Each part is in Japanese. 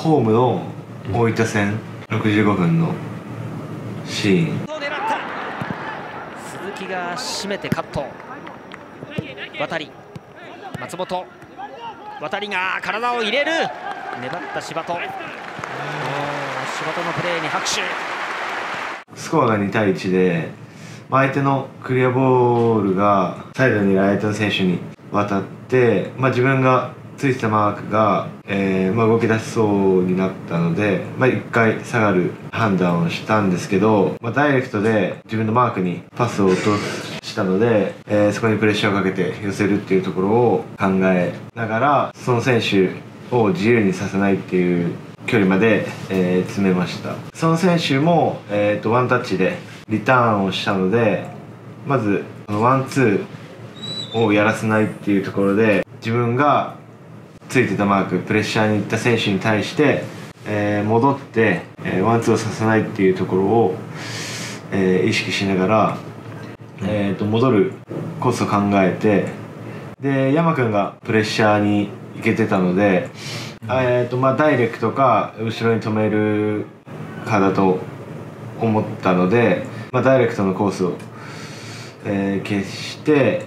ホームの大分戦65分のシーン。 鈴木が締めてカット。渡松本渡が体を入れる。粘った柴戸。柴戸のプレーに拍手。 スコアが2対1で、相手のクリアボールがサイドにいる相手の選手に渡って、自分がついてたマークが、動き出しそうになったので、1回下がる判断をしたんですけど、ダイレクトで自分のマークにパスを落としたので、そこにプレッシャーをかけて寄せるっていうところを考えながら、その選手を自由にさせないっていう距離まで、詰めました。その選手も、ワンタッチでリターンをしたので、まずワンツーをやらせないっていうところで、自分がついてたマーク、プレッシャーに行った選手に対して、戻って、ワンツーをさせないっていうところを、意識しながら、戻るコースを考えて、で山君がプレッシャーに行けてたので、ダイレクトか後ろに止めるかだと思ったので、ダイレクトのコースを、消して、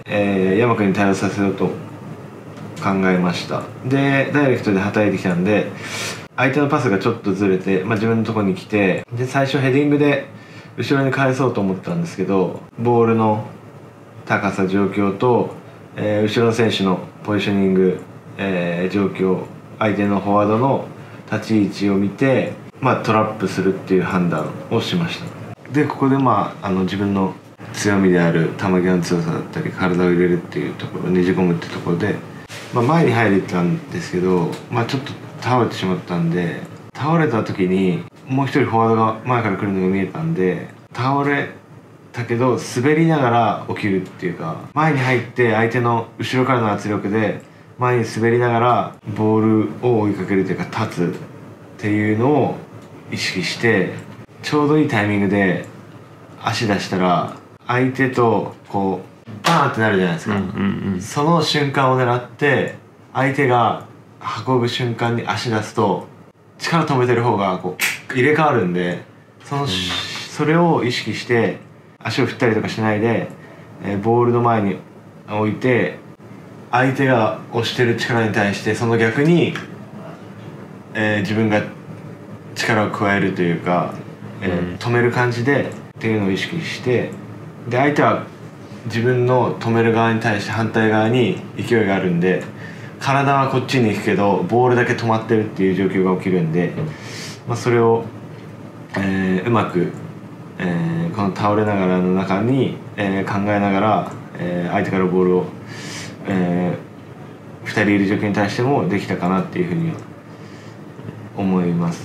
山君に対応させようと考えました。でダイレクトではたいてきたんで、相手のパスがちょっとずれて、自分のところに来て、で最初ヘディングで後ろに返そうと思ったんですけど、ボールの高さ状況と、後ろの選手のポジショニング、状況、相手のフォワードの立ち位置を見て、トラップするっていう判断をしました。でここで自分の強みである球際の強さだったり、体を入れるっていうところ、ねじ込むっていうところで、前に入れたんですけど、ちょっと倒れてしまったんで、倒れた時にもう一人フォワードが前から来るのが見えたんで、倒れたけど滑りながら起きるっていうか、前に入って相手の後ろからの圧力で前に滑りながらボールを追いかけるというか、立つっていうのを意識して、ちょうどいいタイミングで足出したら相手とこうバーンってなるじゃないですか。その瞬間を狙って相手が運ぶ瞬間に足出すと、力止めてる方がこう入れ替わるんで、それを意識して足を振ったりとかしないで、ボールの前に置いて、相手が押してる力に対してその逆に、自分が力を加えるというか、止める感じでっていうのを意識して、で相手は自分の止める側に対して反対側に勢いがあるんで、体はこっちに行くけどボールだけ止まってるっていう状況が起きるんで、それを、うまく、この倒れながらの中に、考えながら、相手からボールを、2人いる状況に対してもできたかなっていうふうには思います。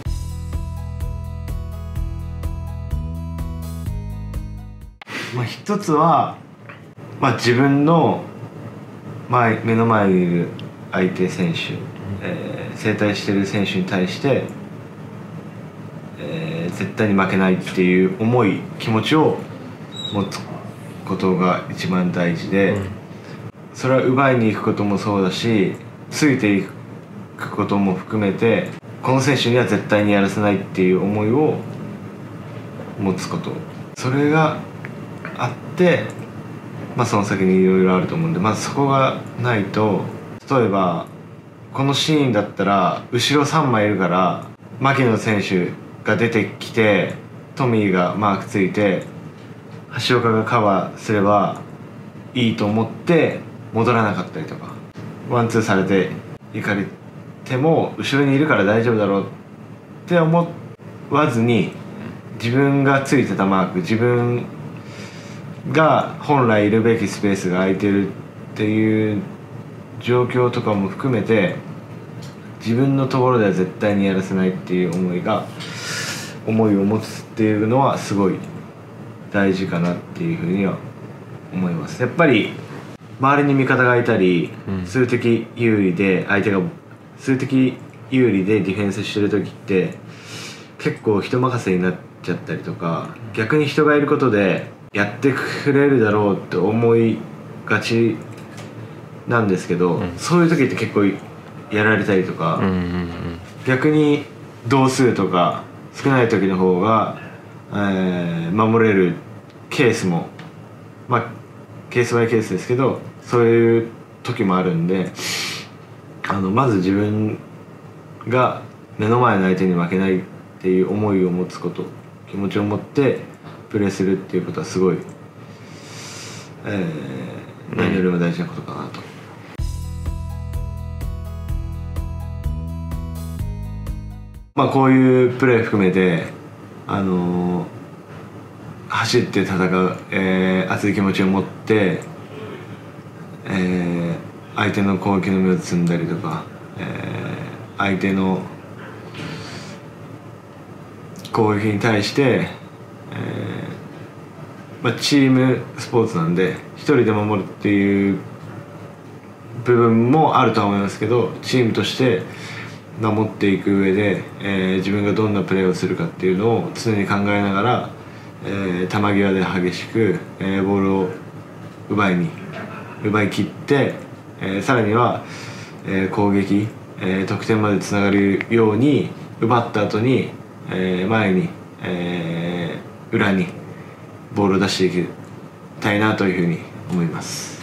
一つは、自分の目の前にいる相手選手、正対している選手に対して、絶対に負けないっていう気持ちを持つことが一番大事で、それは奪いに行くこともそうだし、ついていくことも含めて、この選手には絶対にやらせないっていう思いを持つこと、それがあって、その先にいろいろあると思うんで、まずそこがないと、例えばこのシーンだったら後ろ3枚いるから、牧野選手が出てきてトミーがマークついて橋岡がカバーすればいいと思って戻らなかったりとか、ワンツーされて行かれても後ろにいるから大丈夫だろうって思わずに、自分がついてたマーク、自分が本来いるべきスペースが空いてるっていう状況とかも含めて、自分のところでは絶対にやらせないっていう思いを持つっていうのはすごい大事かなっていうふうには思います。やっぱり周りに味方がいたり、数的有利で相手が数的有利でディフェンスしてる時って結構人任せになっちゃったりとか、逆に人がいることでやってくれるだろうって思いがちなんですけど、そういう時って結構やられたりとか逆に同数とか少ない時の方が、守れるケースもケースバイケースですけど、そういう時もあるんで、まず自分が目の前の相手に負けないっていう思いを持つこと、気持ちを持ってプレーするっていうことはすごい、何よりも大事なことかなと。こういうプレー含めて走って戦う、熱い気持ちを持って、相手の攻撃の芽を摘んだりとか、相手の攻撃に対して、チームスポーツなんで一人で守るっていう部分もあるとは思いますけど、チームとして守っていく上で、自分がどんなプレーをするかっていうのを常に考えながら、球際で激しく、ボールを奪い切って、さらには、攻撃、得点までつながるように奪った後に、前に、裏にボールを出していきたいなというふうに思います。